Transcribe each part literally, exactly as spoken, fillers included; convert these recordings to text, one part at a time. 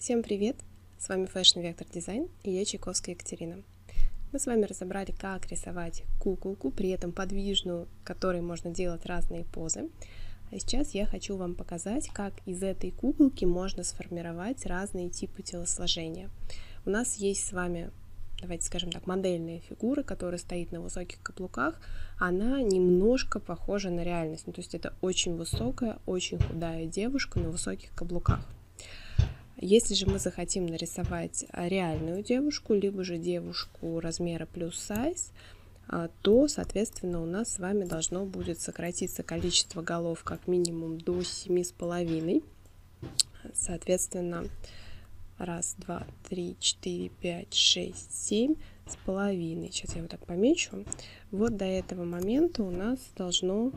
Всем привет! С вами Fashion Vector Design и я Чайковская Екатерина. Мы с вами разобрали, как рисовать куколку, при этом подвижную, которой можно делать разные позы. А сейчас я хочу вам показать, как из этой куколки можно сформировать разные типы телосложения. У нас есть с вами, давайте скажем так, модельная фигура, которая стоит на высоких каблуках. Она немножко похожа на реальность. Ну, то есть это очень высокая, очень худая девушка на высоких каблуках. Если же мы захотим нарисовать реальную девушку, либо же девушку размера плюс сайз, то, соответственно, у нас с вами должно будет сократиться количество голов как минимум до семи с половиной. Соответственно, раз, два, три, четыре, пять, шесть, семь с половиной. Сейчас я вот так помечу. Вот до этого момента у нас должно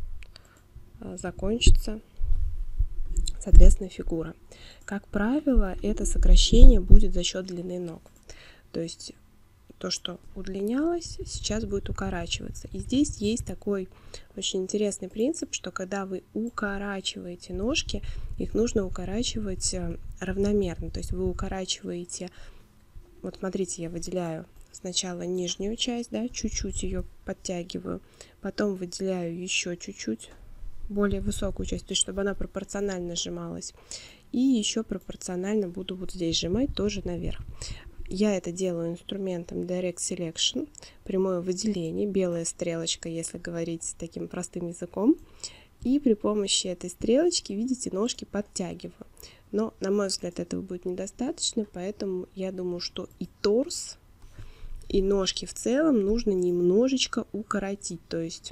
закончиться, соответственно, фигура. Как правило, это сокращение будет за счет длины ног. То есть то, что удлинялось, сейчас будет укорачиваться. И здесь есть такой очень интересный принцип, что когда вы укорачиваете ножки, их нужно укорачивать равномерно. То есть вы укорачиваете, вот смотрите, я выделяю сначала нижнюю часть, да, чуть-чуть ее подтягиваю, потом выделяю еще чуть-чуть более высокую часть, то есть чтобы она пропорционально сжималась. И еще пропорционально буду вот здесь сжимать тоже наверх. Я это делаю инструментом Direct Selection, прямое выделение, белая стрелочка, если говорить таким простым языком. И при помощи этой стрелочки, видите, ножки подтягиваю. Но, на мой взгляд, этого будет недостаточно, поэтому я думаю, что и торс, и ножки в целом нужно немножечко укоротить. То есть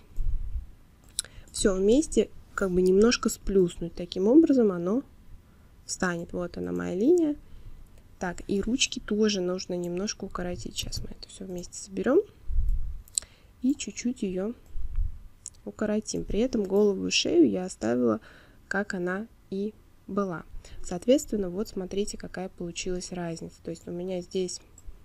все вместе как бы немножко сплюснуть. Таким образом оно встанет. Вот она моя линия. Так, и ручки тоже нужно немножко укоротить. Сейчас мы это все вместе соберем. И чуть-чуть ее укоротим. При этом голову и шею я оставила, как она и была. Соответственно, вот смотрите, какая получилась разница. То есть у меня здесь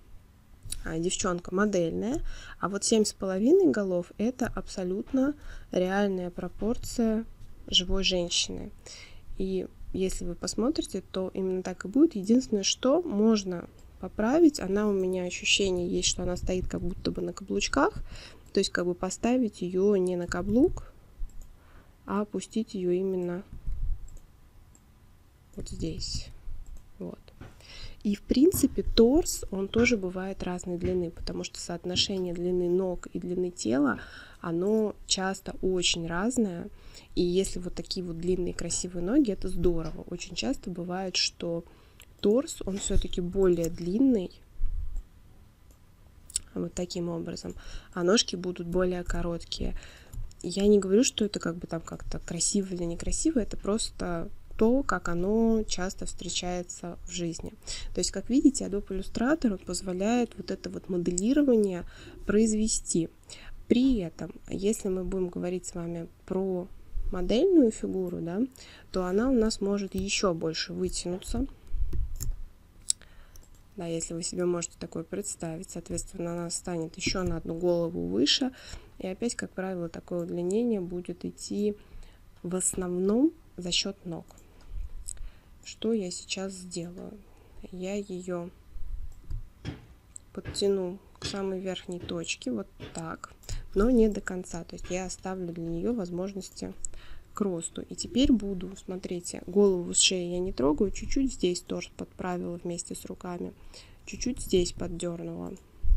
девчонка модельная, а вот семь с половиной голов это абсолютно реальная пропорция живой женщины. И если вы посмотрите, то именно так и будет. Единственное, что можно поправить, она у меня ощущение есть, что она стоит как будто бы на каблучках, то есть как бы поставить ее не на каблук, а опустить ее именно вот здесь. Вот. И в принципе торс, он тоже бывает разной длины, потому что соотношение длины ног и длины тела, оно часто очень разное. И если вот такие вот длинные красивые ноги, это здорово. Очень часто бывает, что торс, он все-таки более длинный, вот таким образом, а ножки будут более короткие. Я не говорю, что это как бы там как-то красиво или некрасиво, это просто то, как оно часто встречается в жизни. То есть, как видите, Adobe Illustrator позволяет вот это вот моделирование произвести. При этом, если мы будем говорить с вами про модельную фигуру, да, то она у нас может еще больше вытянуться. Да, если вы себе можете такое представить, соответственно, она станет еще на одну голову выше. И опять, как правило, такое удлинение будет идти в основном за счет ног. Что я сейчас сделаю? Я ее подтяну к самой верхней точке, вот так, но не до конца. То есть я оставлю для нее возможности к росту. И теперь буду, смотрите, голову с шеей я не трогаю, чуть-чуть здесь торс подправила вместе с руками, чуть-чуть здесь поддернула.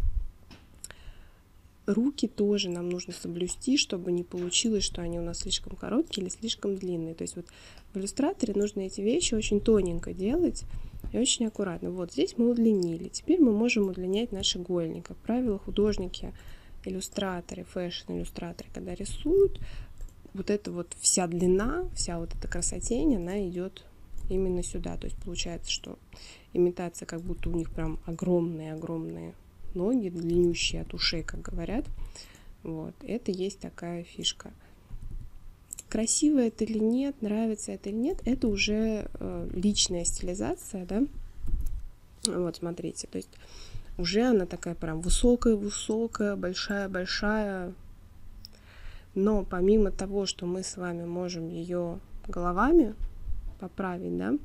Руки тоже нам нужно соблюсти, чтобы не получилось, что они у нас слишком короткие или слишком длинные. То есть вот в иллюстраторе нужно эти вещи очень тоненько делать и очень аккуратно. Вот здесь мы удлинили. Теперь мы можем удлинять наши голени. Как правило, художники, иллюстраторы, фэшн-иллюстраторы, когда рисуют, вот эта вот вся длина, вся вот эта красотень, она идет именно сюда. То есть получается, что имитация, как будто у них прям огромные-огромные ноги, длиннющие от ушей, как говорят. Вот, это есть такая фишка. Красиво это или нет, нравится это или нет, это уже э, личная стилизация, да. Вот, смотрите, то есть уже она такая прям высокая-высокая, большая-большая. Но помимо того, что мы с вами можем ее головами поправить, да,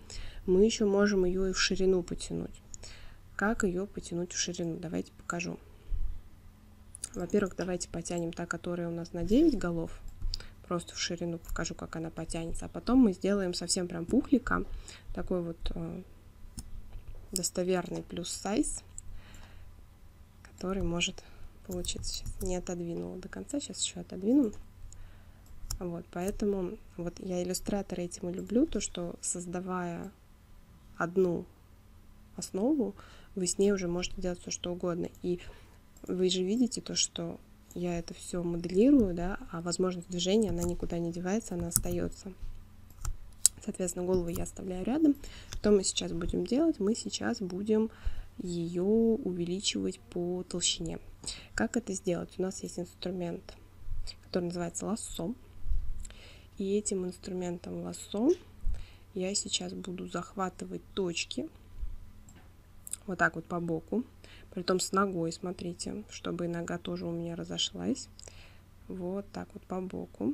мы еще можем ее и в ширину потянуть. Как ее потянуть в ширину? Давайте покажу. Во-первых, давайте потянем та, которая у нас на девять голов. Просто в ширину покажу, как она потянется. А потом мы сделаем совсем прям пухлика. Такой вот э, достоверный плюс сайз, который может получиться. Сейчас не отодвинула до конца, сейчас еще отодвину. Вот, поэтому вот я иллюстратора этим и люблю, то, что создавая одну основу, вы с ней уже можете делать все, что угодно. И вы же видите то, что я это все моделирую, да, а возможность движения, она никуда не девается, она остается. Соответственно, голову я оставляю рядом. Что мы сейчас будем делать? Мы сейчас будем ее увеличивать по толщине. Как это сделать? У нас есть инструмент, который называется лассо. И этим инструментом лассо я сейчас буду захватывать точки вот так вот по боку, притом с ногой, смотрите, чтобы нога тоже у меня разошлась. Вот так вот по боку.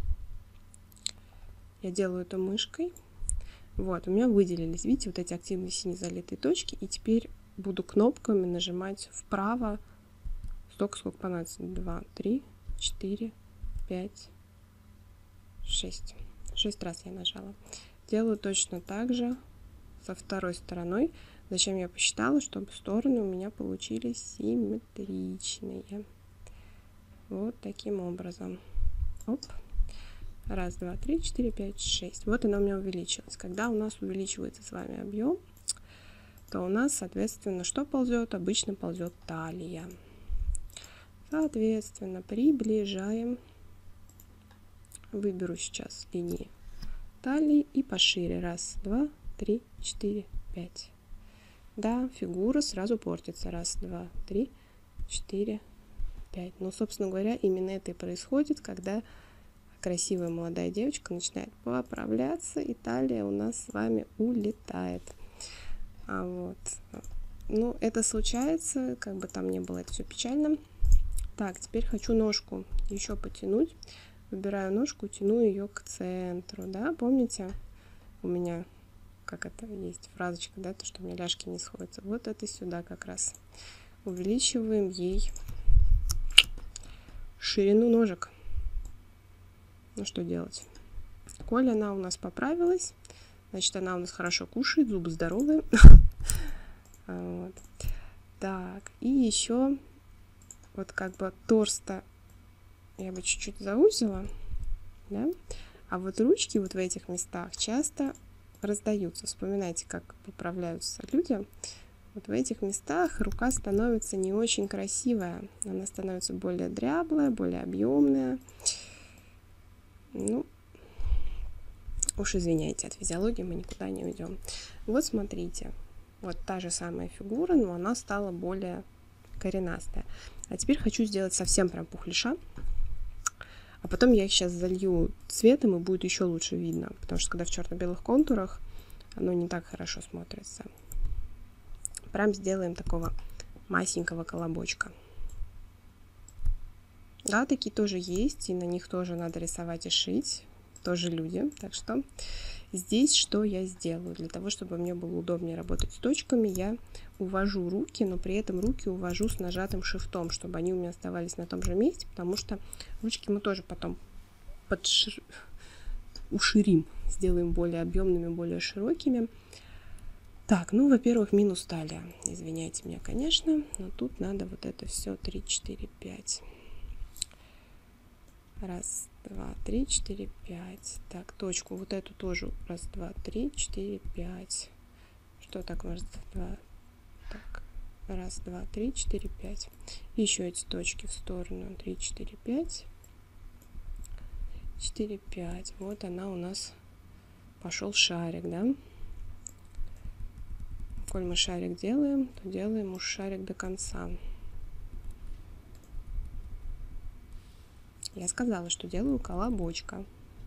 Я делаю это мышкой. Вот, у меня выделились, видите, вот эти активные сине залитые точки. И теперь буду кнопками нажимать вправо столько, сколько понадобится. два, три, четыре, пять, шесть. шесть раз я нажала. Делаю точно так же со второй стороной. Зачем я посчитала? Чтобы стороны у меня получились симметричные. Вот таким образом. Оп. Раз, два, три, четыре, пять, шесть. Вот она у меня увеличилась. Когда у нас увеличивается с вами объем, то у нас, соответственно, что ползет? Обычно ползет талия. Соответственно, приближаем. Выберу сейчас линии талии и пошире. Раз, два, три, четыре, пять. Да, фигура сразу портится. Раз, два, три, четыре, пять. Но, собственно говоря, именно это и происходит, когда красивая молодая девочка начинает поправляться, и талия у нас с вами улетает. А вот. Ну, это случается, как бы там ни было, это все печально. Так, теперь хочу ножку еще потянуть. Выбираю ножку, тяну ее к центру, да, помните? У меня, как это, есть фразочка, да, то, что у меня ляжки не сходятся. Вот это сюда как раз. Увеличиваем ей ширину ножек. Ну, что делать? Коль она у нас поправилась, значит, она у нас хорошо кушает, зубы здоровые. Вот. Так, и еще вот как бы торс-то я бы чуть-чуть заузила, да? А вот ручки вот в этих местах часто раздаются. Вспоминайте, как поправляются люди. Вот в этих местах рука становится не очень красивая. Она становится более дряблая, более объемная. Ну, уж извиняйте, от физиологии мы никуда не уйдем. Вот смотрите, вот та же самая фигура, но она стала более коренастая. А теперь хочу сделать совсем прям пухляша. А потом я их сейчас залью цветом, и будет еще лучше видно. Потому что когда в черно-белых контурах, оно не так хорошо смотрится. Прям сделаем такого масенького колобочка. Да, такие тоже есть, и на них тоже надо рисовать и шить. Тоже люди. Так что здесь что я сделаю? Для того, чтобы мне было удобнее работать с точками, я увожу руки, но при этом руки увожу с нажатым шифтом, чтобы они у меня оставались на том же месте, потому что ручки мы тоже потом подшир... уширим, сделаем более объемными, более широкими. Так, ну, во-первых, минус талия. Извиняйте меня, конечно, но тут надо вот это все три, четыре, пять. Раз, два, три, четыре, пять. Так, точку вот эту тоже. Раз, два, три, четыре, пять. Что так? Раз, два. Так. Раз, два, три, четыре, пять. Еще эти точки в сторону. Три, четыре, пять. Четыре, пять. Вот она у нас. Пошел шарик, да? Коль мы шарик делаем, то делаем уж шарик до конца. Я сказала, что делаю колобочка.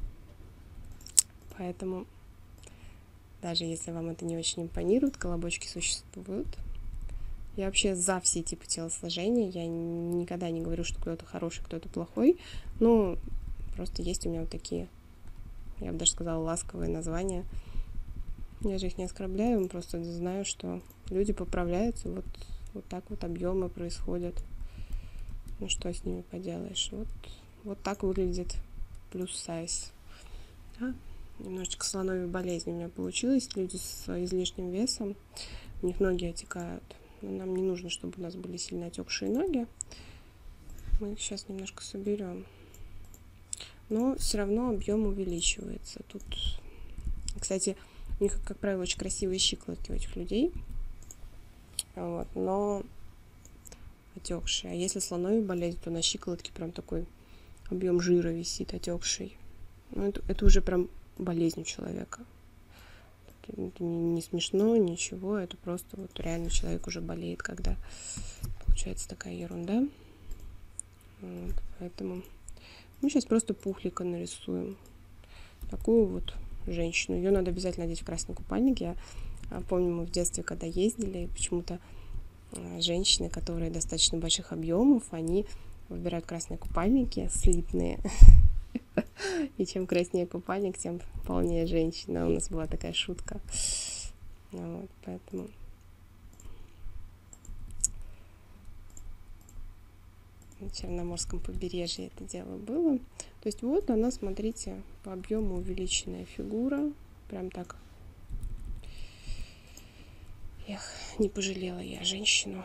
Поэтому, даже если вам это не очень импонирует, колобочки существуют. Я вообще за все типы телосложения. Я никогда не говорю, что кто-то хороший, кто-то плохой. Ну, просто есть у меня вот такие, я бы даже сказала, ласковые названия. Я же их не оскорбляю, просто знаю, что люди поправляются, вот, вот так вот объемы происходят. Ну что с ними поделаешь? Вот, вот так выглядит плюс сайз. Да? Немножечко слоновьей болезни у меня получилось. Люди с излишним весом, у них ноги отекают. Но нам не нужно, чтобы у нас были сильно отекшие ноги. Мы их сейчас немножко соберем. Но все равно объем увеличивается. Тут, кстати, у них, как правило, очень красивые щиколотки у этих людей. Вот, но отекшие. А если слоновья болезнь, то на щиколотке прям такой объем жира висит, отекший. Ну, это, это уже прям болезнь у человека. Это не, не смешно, ничего. Это просто вот реально человек уже болеет, когда получается такая ерунда. Вот, поэтому мы сейчас просто пухлика нарисуем. Такую вот женщину. Ее надо обязательно одеть в красный купальник. Я помню, мы в детстве, когда ездили, почему-то женщины, которые достаточно больших объемов, они выбирают красные купальники, слитные. И чем краснее купальник, тем полнее женщина. У нас была такая шутка. Вот, поэтому... На Черноморском побережье это дело было. То есть вот она, смотрите, по объему увеличенная фигура. Прям так. Эх, не пожалела я женщину.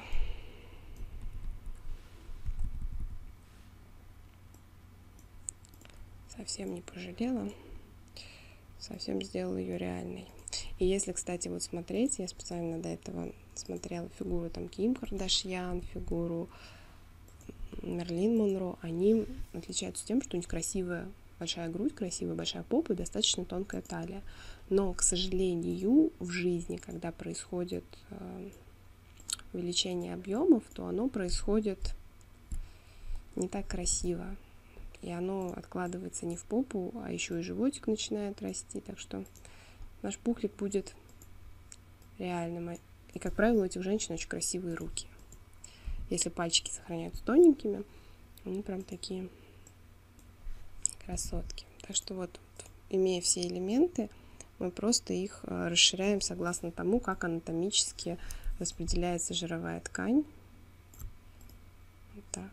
Совсем не пожалела. Совсем сделала ее реальной. И если, кстати, вот смотреть, я специально до этого смотрела фигуру там Ким Кардашьян, фигуру Мерлин Монро, они отличаются тем, что у них красивая большая грудь, красивая большая попа и достаточно тонкая талия. Но, к сожалению, в жизни, когда происходит э, увеличение объемов, то оно происходит не так красиво. И оно откладывается не в попу, а еще и животик начинает расти. Так что наш пухлик будет реальным. И, как правило, у этих женщин очень красивые руки. Если пальчики сохраняются тоненькими, они прям такие красотки. Так что вот, имея все элементы, мы просто их расширяем согласно тому, как анатомически распределяется жировая ткань. Вот так.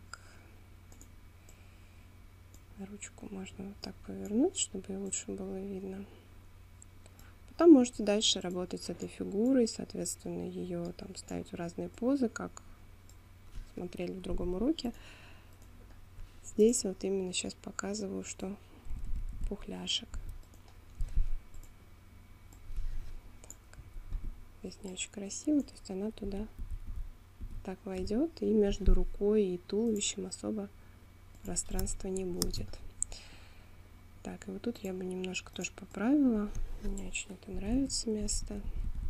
Ручку можно вот так повернуть, чтобы ее лучше было видно. Потом можете дальше работать с этой фигурой, соответственно, ее там ставить в разные позы, как смотрели в другом уроке. Здесь вот именно сейчас показываю, что пухляшек. Так. Здесь не очень красиво, то есть она туда так войдет, и между рукой и туловищем особо пространства не будет. Так, и вот тут я бы немножко тоже поправила. Мне очень это нравится место.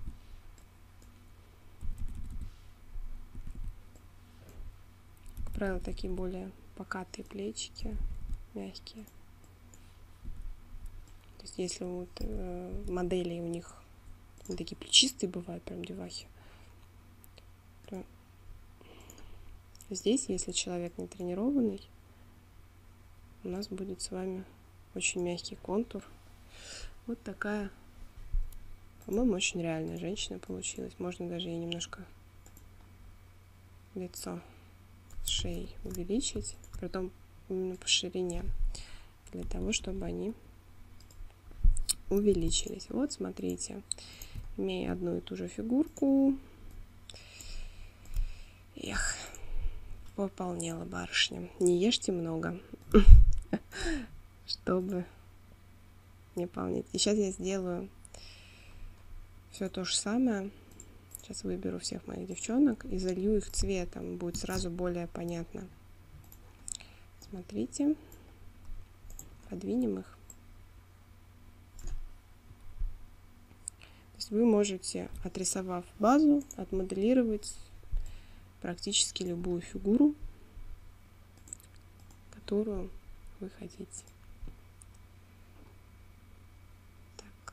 Как правило, такие более покатые плечики, мягкие. То есть если вот э, модели у них такие плечистые бывают, прям девахи, то здесь, если человек не тренированный, у нас будет с вами очень мягкий контур. Вот такая, по-моему, очень реальная женщина получилась. Можно даже ей немножко лицо с шеей увеличить, притом именно по ширине, для того, чтобы они увеличились. Вот, смотрите, имея одну и ту же фигурку, эх, пополнела барышня. Не ешьте много, чтобы не полнить. И сейчас я сделаю все то же самое. Сейчас выберу всех моих девчонок и залью их цветом. Будет сразу более понятно. Смотрите. Подвинем их. То есть вы можете, отрисовав базу, отмоделировать практически любую фигуру, которую вы хотите. Так.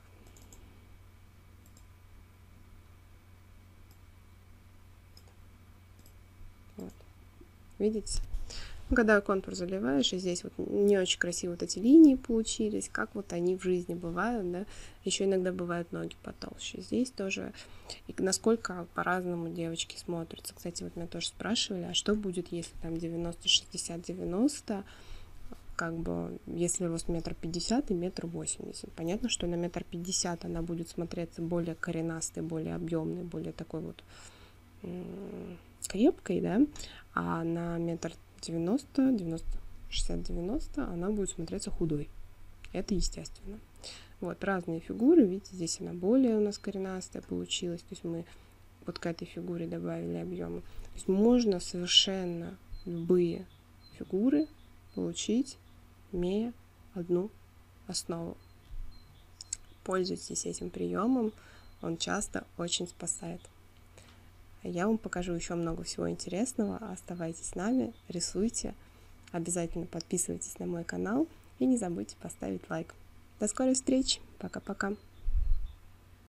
Вот. Видите? Когда контур заливаешь, и здесь вот не очень красиво вот эти линии получились, как вот они в жизни бывают, да, еще иногда бывают ноги потолще. Здесь тоже, и насколько по-разному девочки смотрятся. Кстати, вот меня тоже спрашивали, а что будет, если там девяносто, шестьдесят, девяносто, как бы, если рост метр пятьдесят и метр восемьдесят. Понятно, что на метр пятьдесят она будет смотреться более коренастой, более объемной, более такой вот м- крепкой, да, а на метр девяносто, девяносто, шестьдесят, девяносто она будет смотреться худой. Это естественно. Вот, разные фигуры, видите, здесь она более у нас коренастая получилась, то есть мы вот к этой фигуре добавили объемы. То есть можно совершенно любые фигуры получить, имея одну основу. Пользуйтесь этим приемом, он часто очень спасает. Я вам покажу еще много всего интересного. Оставайтесь с нами, рисуйте. Обязательно подписывайтесь на мой канал и не забудьте поставить лайк. До скорой встречи. Пока-пока.